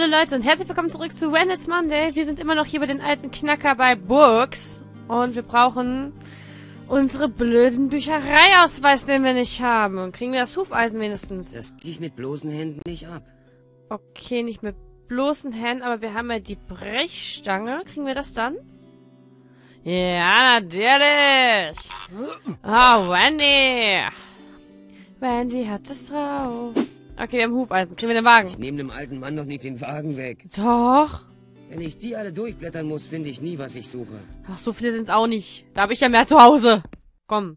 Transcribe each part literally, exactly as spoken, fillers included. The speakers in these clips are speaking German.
Leute und herzlich willkommen zurück zu When It's Monday. Wir sind immer noch hier bei den alten Knacker bei Books. Und wir brauchen unsere blöden Büchereiausweis, den wir nicht haben. Und kriegen wir das Hufeisen wenigstens? Das krieg ich mit bloßen Händen nicht ab. Okay, nicht mit bloßen Händen, aber wir haben ja die Brechstange. Kriegen wir das dann? Ja, natürlich. Oh, Wendy. Wendy hat es drauf. Okay, wir haben Hufeisen. Kriegen wir den Wagen? Ich nehme dem alten Mann doch nicht den Wagen weg. Doch. Wenn ich die alle durchblättern muss, finde ich nie, was ich suche. Ach, so viele sind es auch nicht. Da habe ich ja mehr zu Hause. Komm.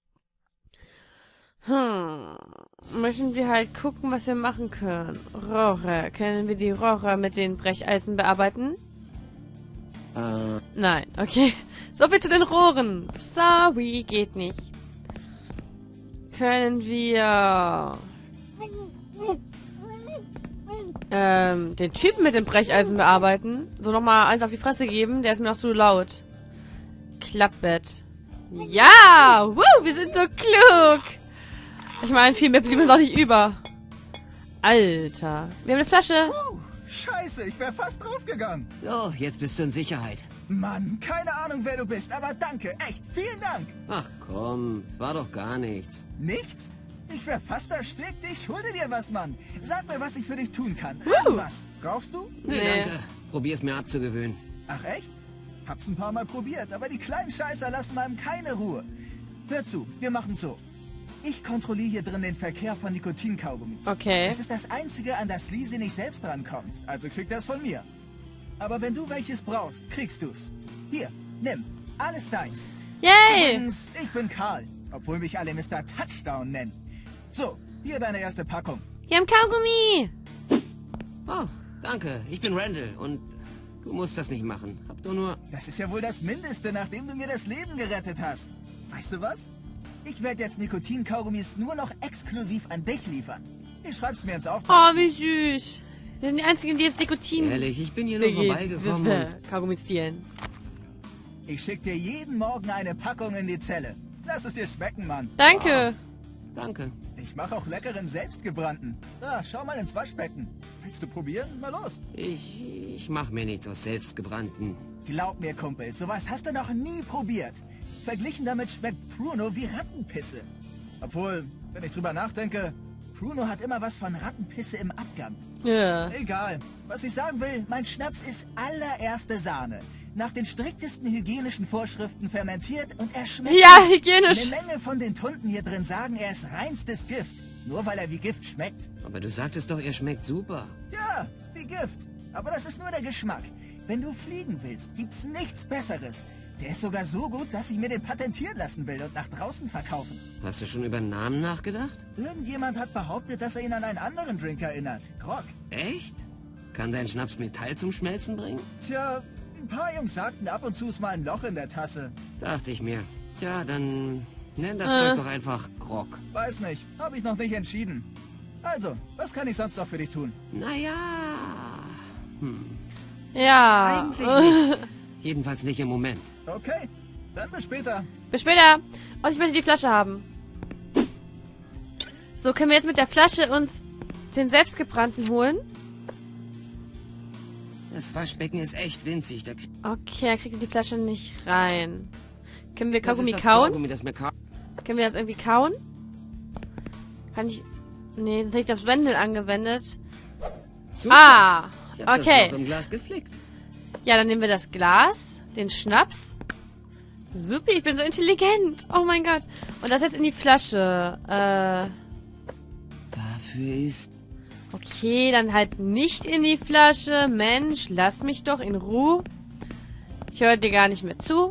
Hm. Möchten wir halt gucken, was wir machen können. Rohre. Können wir die Rohre mit den Brecheisen bearbeiten? Äh. Nein. Okay. So viel zu den Rohren. Sorry, geht nicht. Können wir... Ähm, den Typen mit dem Brecheisen bearbeiten. So nochmal eins auf die Fresse geben. Der ist mir noch zu laut. Klappbett. Ja! Woo, wir sind so klug! Ich meine, viel mehr blieb uns auch nicht über. Alter. Wir haben eine Flasche. Uh, scheiße, ich wäre fast draufgegangen. So, jetzt bist du in Sicherheit. Mann, keine Ahnung, wer du bist, aber danke, echt, vielen Dank. Ach komm, es war doch gar nichts. Nichts? Ich wäre fast erstickt, ich schulde dir was, Mann. Sag mir, was ich für dich tun kann. Irgendwas. Brauchst du? Nee, Nee. danke. Probier's mir abzugewöhnen. Ach echt? Hab's ein paar Mal probiert, aber die kleinen Scheißer lassen einem keine Ruhe. Hör zu, wir machen so. Ich kontrolliere hier drin den Verkehr von Nikotinkaugummis. Okay. Das ist das Einzige, an das Lisi nicht selbst rankommt. Also kriegt das von mir. Aber wenn du welches brauchst, kriegst du's. Hier, nimm. Alles deins. Yay! Übrigens, ich bin Karl, obwohl mich alle Mister Touchdown nennen. So, hier deine erste Packung. Wir haben Kaugummi! Oh, danke. Ich bin Randall und du musst das nicht machen. Hab doch nur... Das ist ja wohl das Mindeste, nachdem du mir das Leben gerettet hast. Weißt du was? Ich werde jetzt Nikotin-Kaugummis nur noch exklusiv an dich liefern. Du schreibst mir ins Oh, Auftrag. wie süß. Wir sind die Einzigen, die jetzt Nikotin... Ehrlich, ich bin hier nur vorbeigekommen und... Kaugummi stehlen. Ich schick dir jeden Morgen eine Packung in die Zelle. Lass es dir schmecken, Mann. Danke. Danke. Ich mache auch leckeren selbstgebrannten. Ah, schau mal ins Waschbecken. Willst du probieren? Mal los. Ich... ich mach mir nichts aus selbstgebrannten. Glaub mir, Kumpel, sowas hast du noch nie probiert. Verglichen damit schmeckt Pruno wie Rattenpisse. Obwohl, wenn ich drüber nachdenke, Pruno hat immer was von Rattenpisse im Abgang. Ja. Egal. Was ich sagen will, mein Schnaps ist allererste Sahne. Nach den striktesten hygienischen Vorschriften fermentiert und er schmeckt... Ja, gut. hygienisch. Eine Menge von den Tunden hier drin sagen, er ist reinstes Gift. Nur weil er wie Gift schmeckt. Aber du sagtest doch, er schmeckt super. Ja, wie Gift. Aber das ist nur der Geschmack. Wenn du fliegen willst, gibt's nichts Besseres. Der ist sogar so gut, dass ich mir den patentieren lassen will und nach draußen verkaufen. Hast du schon über den Namen nachgedacht? Irgendjemand hat behauptet, dass er ihn an einen anderen Drink erinnert. Grog. Echt? Kann dein Schnaps Metall zum Schmelzen bringen? Tja, ein paar Jungs sagten, ab und zu ist mal ein Loch in der Tasse. Dachte ich mir. Tja, dann nenn das Äh. Zeug doch einfach Grog. Weiß nicht, habe ich noch nicht entschieden. Also, was kann ich sonst noch für dich tun? Naja. Hm. Ja. Eigentlich nicht. Jedenfalls nicht im Moment. Okay, dann bis später. Bis später. Und ich möchte die Flasche haben. So, können wir jetzt mit der Flasche uns den selbstgebrannten holen? Das Waschbecken ist echt winzig. Da Okay, er kriegt die Flasche nicht rein. Können wir das Kaugummi ist das kauen? Kaugummi, das mir ka Können wir das irgendwie kauen? Kann ich... Nee, das ist nicht aufs Wendel angewendet. Super. Ah, Ich hab okay. das noch im Glas geflickt. Ja, dann nehmen wir das Glas, den Schnaps. Super, ich bin so intelligent. Oh mein Gott. Und das jetzt in die Flasche. Äh, Dafür ist... okay, dann halt nicht in die Flasche. Mensch, lass mich doch in Ruhe. Ich höre dir gar nicht mehr zu.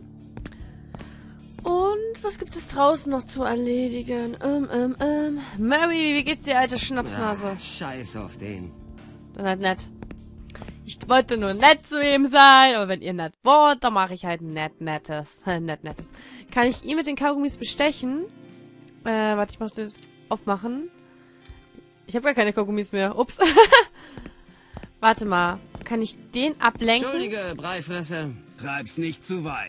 Und was gibt es draußen noch zu erledigen? Ähm, ähm, ähm. Mary, wie geht's dir, alte Schnapsnase? Ah, scheiß auf den. Dann halt nett. Ich wollte nur nett zu ihm sein, aber wenn ihr nett wollt, dann mache ich halt nett nettes. nett nettes. Kann ich ihn mit den Kaugummis bestechen? Äh, warte, ich muss das aufmachen. Ich habe gar keine Kaugummis mehr. Ups. Warte mal. Kann ich den ablenken? Entschuldige, Breifresse. Treib's nicht zu weit.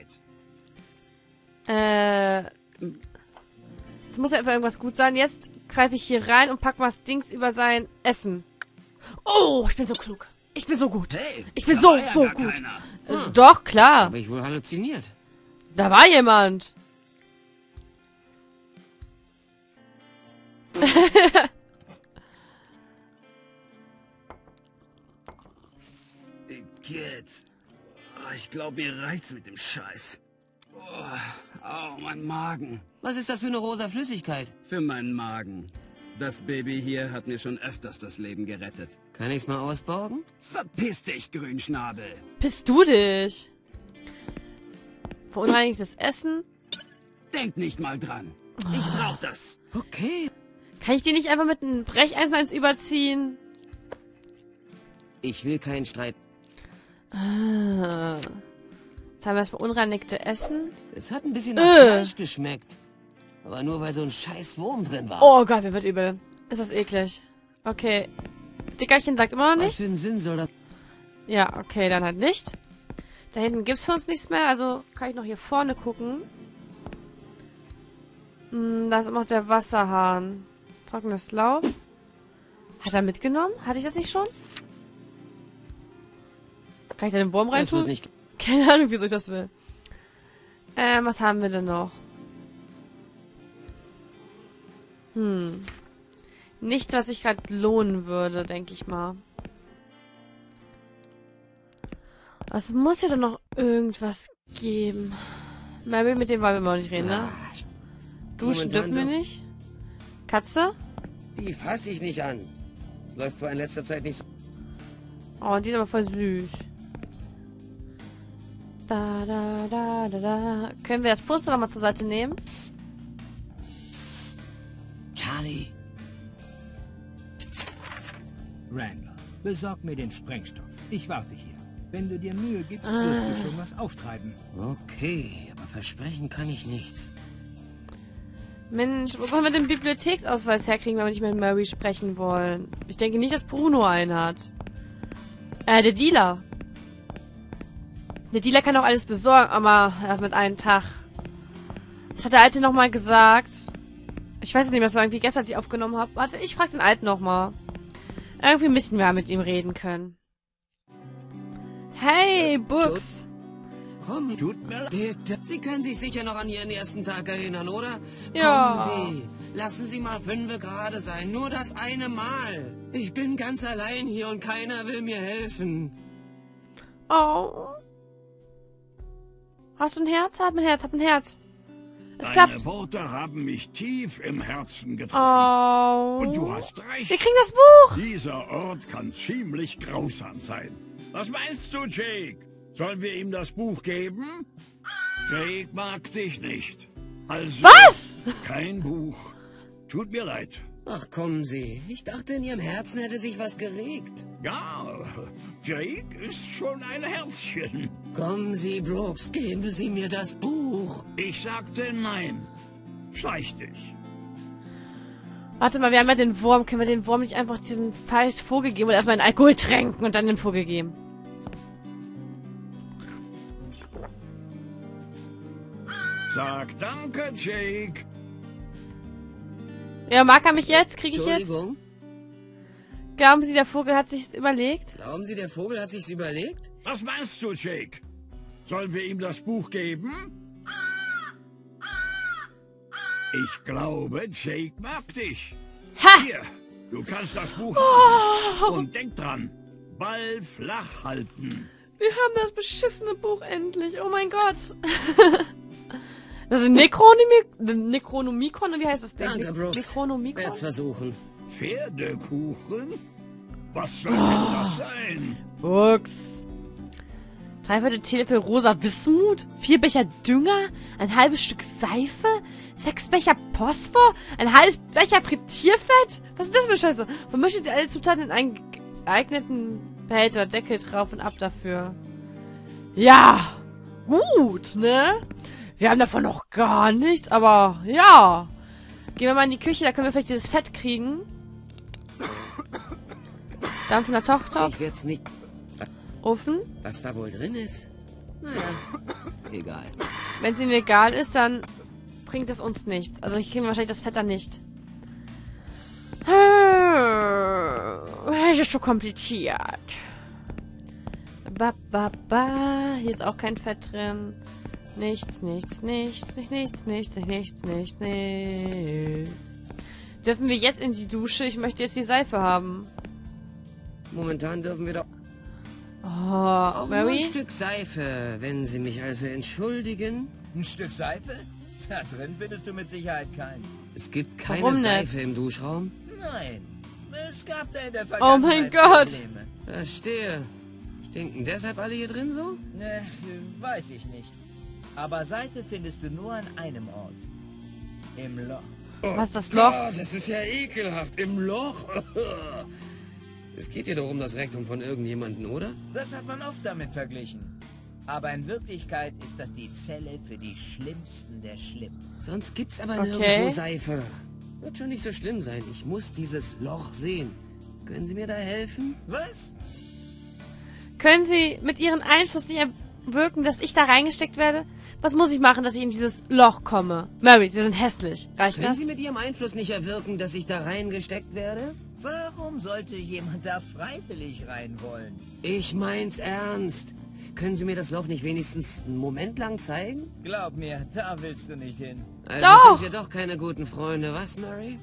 Äh. Es muss ja einfach irgendwas gut sein. Jetzt greife ich hier rein und pack was Dings über sein Essen. Oh, ich bin so klug. Ich bin so gut. Hey, Ich bin Da so, war ja so gar gut. keiner. Äh, Doch, klar. habe ich wohl halluziniert. Da war jemand. Kids. Oh, ich glaube, mir reicht's mit dem Scheiß. Oh, oh, mein Magen. Was ist das für eine rosa Flüssigkeit? Für meinen Magen. Das Baby hier hat mir schon öfters das Leben gerettet. Kann ich's mal ausborgen? Verpiss dich, Grünschnabel. Bist du dich? Verunreinigtes Essen? Denk nicht mal dran. Ich brauch das. Okay. Kann ich die nicht einfach mit einem Brecheisen eins überziehen? Ich will keinen Streit. Ah. Jetzt haben wir das verunreinigte Essen. Es hat ein bisschen nach Äh. Fleisch geschmeckt. Aber nur, weil so ein scheiß Wurm drin war. Oh Gott, mir wird übel. Ist das eklig. Okay. Dickerchen sagt immer noch Was nichts. für einen Sinn soll das? Ja, okay, dann halt nicht. Da hinten gibt's für uns nichts mehr, also kann ich noch hier vorne gucken. Hm, da ist immer noch der Wasserhahn. Trockenes Laub. Hat er mitgenommen? Hatte ich das nicht schon? Kann ich da den Wurm Das wird reintun? nicht. Keine Ahnung, wieso ich das will. Ähm, was haben wir denn noch? Hm. Nichts, was sich gerade lohnen würde, denke ich mal. Es muss ja dann noch irgendwas geben. Mabel, mit dem wollen wir mal nicht reden, ne? Duschen dürfen wir nicht. Katze? Die fasse ich nicht an. Es läuft zwar in letzter Zeit nicht so. Oh, die ist aber voll süß. Da, da, da, da, da. Können wir das Poster nochmal zur Seite nehmen? Charlie. Randall, besorg mir den Sprengstoff. Ich warte hier. Wenn du dir Mühe gibst, wirst du schon was auftreiben. Okay, aber versprechen kann ich nichts. Mensch, wo sollen wir den Bibliotheksausweis herkriegen, wenn wir nicht mit Murray sprechen wollen? Ich denke nicht, dass Bruno einen hat. Äh, der Dealer. Der Dealer kann doch alles besorgen, aber erst mit einem Tag. Das hat der Alte nochmal gesagt. Ich weiß es nicht mehr, das war irgendwie gestern, als ich aufgenommen habe. Warte, ich frage den Alten nochmal. Irgendwie müssen wir mit ihm reden können. Hey, Books. Komm, Tut mir leid. bitte. Sie können sich sicher noch an Ihren ersten Tag erinnern, oder? Ja. Kommen Sie. Lassen Sie mal fünfe gerade sein. Nur das eine Mal. Ich bin ganz allein hier und keiner will mir helfen. Oh. Hast du ein Herz? Hab ein Herz, hab ein Herz. Es Deine klappt. Worte haben mich tief im Herzen getroffen. Oh. Und du hast recht. Wir kriegen das Buch. Dieser Ort kann ziemlich grausam sein. Was meinst du, Jake? Sollen wir ihm das Buch geben? Jake mag dich nicht. Also Was? kein Buch. Tut mir leid. Ach, kommen Sie. Ich dachte, in Ihrem Herzen hätte sich was geregt. Ja, Jake ist schon ein Herzchen. Kommen Sie, Brooks, geben Sie mir das Buch. Ich sagte nein. Schleich dich. Warte mal, wir haben ja den Wurm. Können wir den Wurm nicht einfach diesen falschen Vogel geben oder erstmal in Alkohol tränken und dann den Vogel geben? Sag danke, Jake. Ja, mag er mich jetzt? Kriege ich jetzt? Entschuldigung. Glauben Sie, der Vogel hat sich's überlegt? Glauben Sie, der Vogel hat sich's überlegt? Was meinst du, Jake? Sollen wir ihm das Buch geben? Ich glaube, Jake mag dich. Ha! Hier, du kannst das Buch Oh. haben. Und denk dran, Ball flach halten. Wir haben das beschissene Buch endlich. Oh mein Gott. Das ist Necronomicon, Necronomicon, wie heißt das Ding? Danke, Brooks. Necronomicon? Werd's versuchen. Pferdekuchen? Was soll denn das sein? Books. Drei Viertel Teelöffel rosa Wismut, vier Becher Dünger, ein halbes Stück Seife, sechs Becher Phosphor, ein halbes Becher Frittierfett? Was ist das für Scheiße? Vermische sie alle Zutaten in einen geeigneten Behälter, Deckel drauf und ab dafür. Ja, gut, ne? Wir haben davon noch gar nichts, aber ja. Gehen wir mal in die Küche, da können wir vielleicht dieses Fett kriegen. Dampfender Kochtopf, Ich werd's nicht... Ofen. Was da wohl drin ist? Naja, egal. Wenn es ihnen egal ist, dann bringt es uns nichts. Also ich kriege wahrscheinlich das Fett dann nicht. Das ist so kompliziert. ba, ba, ba. Hier ist auch kein Fett drin. Nichts, nichts, nichts, nichts, nichts, nichts, nichts, nichts, nichts. Dürfen wir jetzt in die Dusche? Ich möchte jetzt die Seife haben. Momentan dürfen wir doch... Oh, Auch nur ein Mary? Stück Seife, wenn Sie mich also entschuldigen. Ein Stück Seife? Da drin findest du mit Sicherheit keins. Es gibt keine Warum nicht? Seife im Duschraum. Nein, es gab da in der Oh mein Vergangenheit Gott. Probleme. Verstehe. Stinken deshalb alle hier drin so? Ne, weiß ich nicht. Aber Seife findest du nur an einem Ort. Im Loch. Was ist das Loch? Gott, das ist ja ekelhaft. Im Loch. Es geht hier doch um das Rektum von irgendjemanden, oder? Das hat man oft damit verglichen. Aber in Wirklichkeit ist das die Zelle für die Schlimmsten der Schlimmen. Sonst gibt's aber Okay. nirgendwo Seife. Wird schon nicht so schlimm sein. Ich muss dieses Loch sehen. Können Sie mir da helfen? Was? Können Sie mit Ihren Einfluss nicht erwirken, dass ich da reingesteckt werde? Was muss ich machen, dass ich in dieses Loch komme? Mary, Sie sind hässlich. Reicht Können das? Sie mit Ihrem Einfluss nicht erwirken, dass ich da reingesteckt werde? Warum sollte jemand da freiwillig rein wollen? Ich mein's ernst. Können Sie mir das Loch nicht wenigstens einen Moment lang zeigen? Glaub mir, da willst du nicht hin. Also Doch! sind wir doch keine guten Freunde, was, Mary?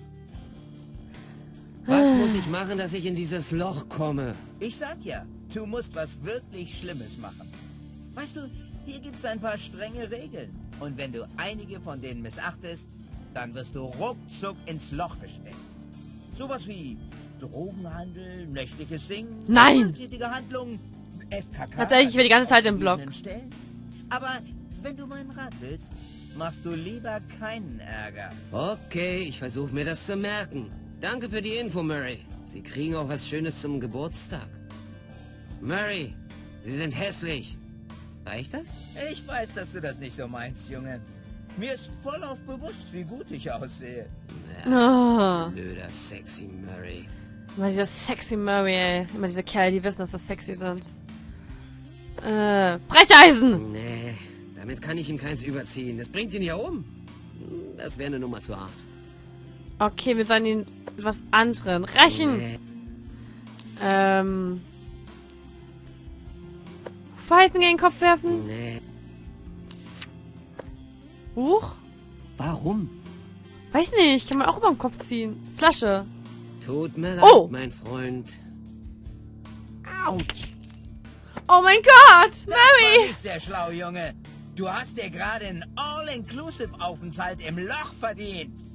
Was muss ich machen, dass ich in dieses Loch komme? Ich sag ja, du musst was wirklich Schlimmes machen. Weißt du, hier gibt's ein paar strenge Regeln. Und wenn du einige von denen missachtest, dann wirst du ruckzuck ins Loch gesteckt. Sowas wie Drogenhandel, nächtliches Singen, Nein! gewalttätige Handlungen, F K K. Tatsächlich, ich will die ganze Zeit im Block. Stellen. Aber wenn du meinen Rat willst, machst du lieber keinen Ärger. Okay, ich versuche mir das zu merken. Danke für die Info, Mary. Sie kriegen auch was Schönes zum Geburtstag. Mary, Sie sind hässlich. Reicht das? Ich weiß, dass du das nicht so meinst, Junge. Mir ist vollauf bewusst, wie gut ich aussehe. Oh, Blöder, sexy Mary. immer dieser sexy Murray, ey. Immer diese Kerle, die wissen, dass das sexy sind. Äh, Brecheisen! Nee, damit kann ich ihm keins überziehen. Das bringt ihn ja um. Das wäre eine Nummer zu hart. Okay, wir sollen ihn mit was anderem rächen. Nee. Ähm. Pfeifen gegen den Kopf werfen? Nee. Huch? Warum? Weiß nicht, kann man auch über den Kopf ziehen. Flasche. Tut mir leid, Oh. mein Freund. Autsch! Oh mein Gott! Das war Mary! nicht sehr schlau, Junge. Du hast dir gerade einen All-Inclusive-Aufenthalt im Loch verdient.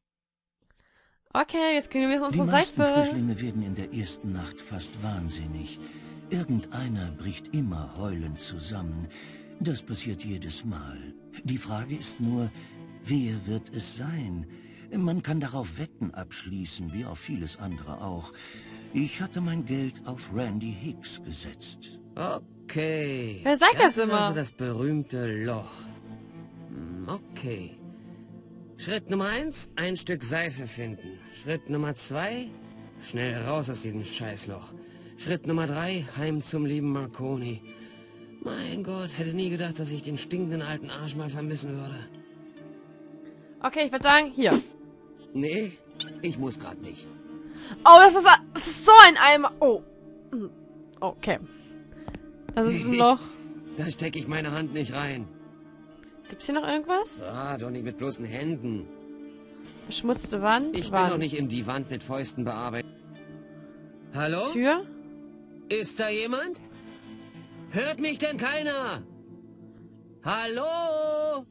Okay, jetzt kriegen wir jetzt Die unsere meisten Seife. Frischlinge werden in der ersten Nacht fast wahnsinnig. Irgendeiner bricht immer heulend zusammen. Das passiert jedes Mal. Die Frage ist nur, wer wird es sein? Man kann darauf Wetten abschließen, wie auf vieles andere auch. Ich hatte mein Geld auf Randy Hicks gesetzt. Okay. Wer sagt das ist immer? also das berühmte Loch. Hm, okay. Schritt Nummer eins, ein Stück Seife finden. Schritt Nummer zwei, schnell raus aus diesem Scheißloch. Schritt Nummer drei, heim zum lieben Marconi. Mein Gott, hätte nie gedacht, dass ich den stinkenden alten Arsch mal vermissen würde. Okay, ich würde sagen, hier. Nee, ich muss grad nicht. Oh, das ist, das ist so ein Eimer. Oh. Hm. Okay. Das ist ein Loch. Da stecke ich meine Hand nicht rein. Gibt's hier noch irgendwas? Ah, doch nicht mit bloßen Händen. Beschmutzte Wand. Ich bin Wand. doch nicht im die Wand mit Fäusten bearbeitet. Hallo? Tür? Ist da jemand? Hört mich denn keiner? Hallo?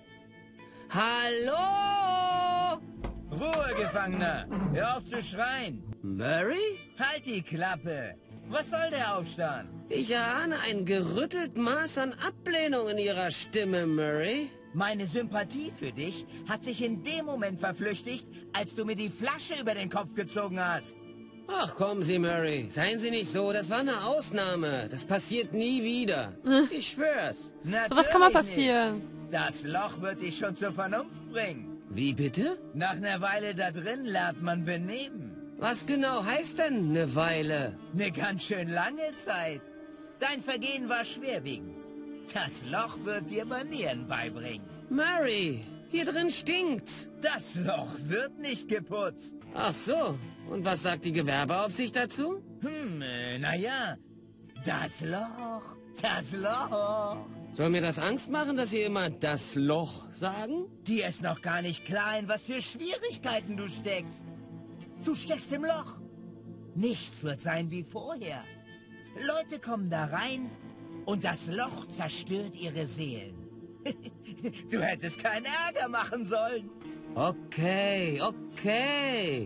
Hallo? Ruhe, Gefangener. Hör auf zu schreien. Mary? Halt die Klappe. Was soll der Aufstand? Ich erahne ein gerüttelt Maß an Ablehnung in Ihrer Stimme, Murray. Meine Sympathie für dich hat sich in dem Moment verflüchtigt, als du mir die Flasche über den Kopf gezogen hast. Ach, kommen Sie, Murray. Seien Sie nicht so. Das war eine Ausnahme. Das passiert nie wieder. Ich schwör's. So was kann mal Natürlich passieren. nicht. Das Loch wird dich schon zur Vernunft bringen. Wie bitte? Nach einer Weile da drin lernt man benehmen. Was genau heißt denn eine Weile? Eine ganz schön lange Zeit. Dein Vergehen war schwerwiegend. Das Loch wird dir Manieren beibringen. Murray, hier drin stinkt's. Das Loch wird nicht geputzt. Ach so. Und was sagt die Gewerbeaufsicht dazu? Hm, äh, naja. Das Loch, das Loch. Soll mir das Angst machen, dass Sie immer das Loch sagen? Dir ist noch gar nicht klar, in was für Schwierigkeiten du steckst. Du steckst im Loch. Nichts wird sein wie vorher. Leute kommen da rein und das Loch zerstört ihre Seelen. Du hättest keinen Ärger machen sollen. Okay, okay.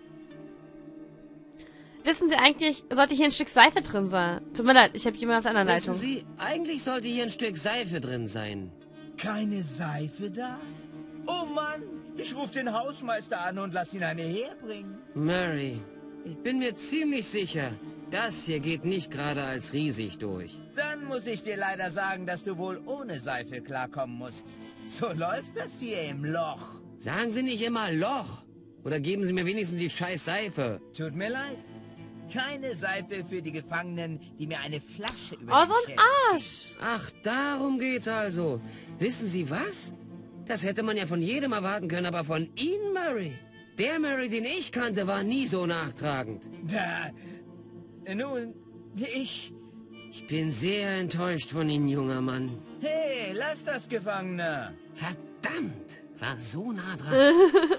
Wissen Sie eigentlich, sollte hier ein Stück Seife drin sein? Tut mir leid, ich habe jemanden auf der anderen Wissen Leitung. Sie, eigentlich sollte hier ein Stück Seife drin sein. Keine Seife da? Oh Mann, ich rufe den Hausmeister an und lass ihn eine herbringen. Mary, ich bin mir ziemlich sicher, das hier geht nicht gerade als riesig durch. Dann muss ich dir leider sagen, dass du wohl ohne Seife klarkommen musst. So läuft das hier im Loch. Sagen Sie nicht immer Loch. Oder geben Sie mir wenigstens die scheiß Seife. Tut mir leid. Keine Seife für die Gefangenen, die mir eine Flasche über Oh, den so ein Schädel Arsch. Ach, darum geht's also. Wissen Sie was? Das hätte man ja von jedem erwarten können, aber von Ihnen, Murray. Der Murray, den ich kannte, war nie so nachtragend. Da. Nun, ich... Ich bin sehr enttäuscht von Ihnen, junger Mann. Hey, lass das, Gefangener. Verdammt, war so nah dran.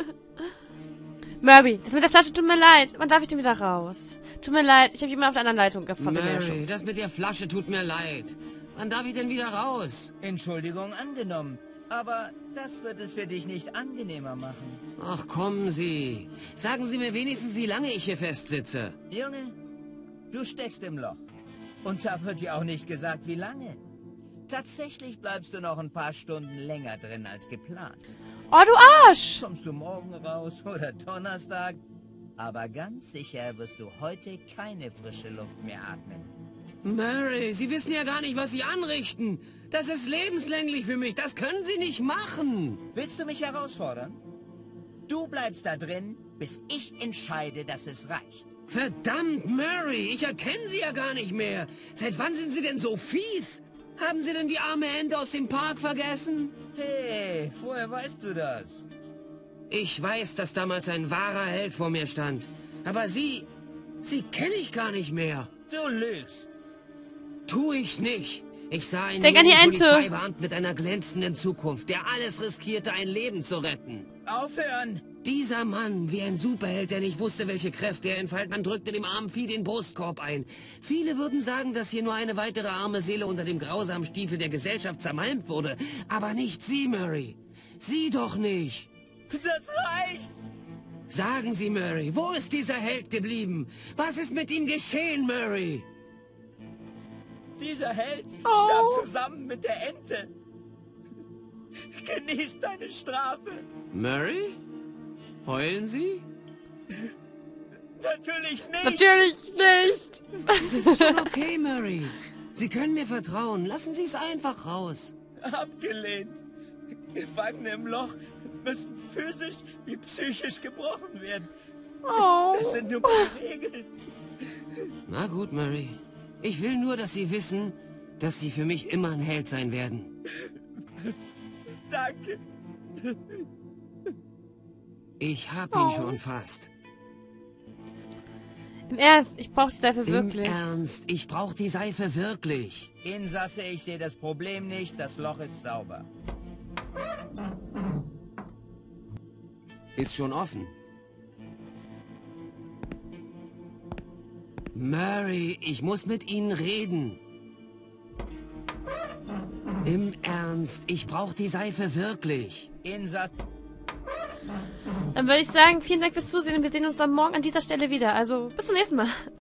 Murray, das mit der Flasche tut mir leid. Wann darf ich denn wieder raus? Tut mir leid, ich habe jemanden auf der anderen Leitung. Das hat sie mir ja schon. Murray, das mit der Flasche tut mir leid. Wann darf ich denn wieder raus? Entschuldigung angenommen. Aber das wird es für dich nicht angenehmer machen. Ach, kommen Sie. Sagen Sie mir wenigstens, wie lange ich hier festsitze. Junge, du steckst im Loch. Und da wird dir auch nicht gesagt, wie lange. Tatsächlich bleibst du noch ein paar Stunden länger drin als geplant. Oh, du Arsch! Kommst du morgen raus oder Donnerstag? Aber ganz sicher wirst du heute keine frische Luft mehr atmen. Murray, Sie wissen ja gar nicht, was Sie anrichten. Das ist lebenslänglich für mich. Das können Sie nicht machen. Willst du mich herausfordern? Du bleibst da drin, bis ich entscheide, dass es reicht. Verdammt, Murray, ich erkenne Sie ja gar nicht mehr. Seit wann sind Sie denn so fies? Haben Sie denn die arme Ente aus dem Park vergessen? Hey, woher weißt du das? Ich weiß, dass damals ein wahrer Held vor mir stand. Aber Sie, Sie kenne ich gar nicht mehr. Du lügst. Tu ich nicht. Ich sah einen Denk an die jungen Ente. Polizeibeamten mit einer glänzenden Zukunft, der alles riskierte, ein Leben zu retten. Aufhören! Dieser Mann, wie ein Superheld, der nicht wusste, welche Kräfte er entfalten kann, drückte dem armen Vieh den Brustkorb ein. Viele würden sagen, dass hier nur eine weitere arme Seele unter dem grausamen Stiefel der Gesellschaft zermalmt wurde. Aber nicht Sie, Murray. Sie doch nicht. Das reicht! Sagen Sie, Murray, wo ist dieser Held geblieben? Was ist mit ihm geschehen, Murray? Dieser Held Oh. starb zusammen mit der Ente. Genieß deine Strafe. Murray? Heulen Sie? Natürlich nicht. Natürlich nicht! Es ist schon okay, Murray. Sie können mir vertrauen. Lassen Sie es einfach raus. Abgelehnt. Gefangene im Loch müssen physisch wie psychisch gebrochen werden. Oh. Das sind nur meine Regeln. Na gut, Murray. Ich will nur, dass Sie wissen, dass Sie für mich immer ein Held sein werden. Danke. Ich hab ihn Oh. schon fast. Im Ernst, ich brauche die Seife Im wirklich. Ernst, ich brauche die Seife wirklich. Insasse, ich sehe das Problem nicht. Das Loch ist sauber. Ist schon offen. Murray, ich muss mit Ihnen reden. Im Ernst, ich brauche die Seife wirklich. Insasse. Dann würde ich sagen, vielen Dank fürs Zusehen und wir sehen uns dann morgen an dieser Stelle wieder. Also, bis zum nächsten Mal.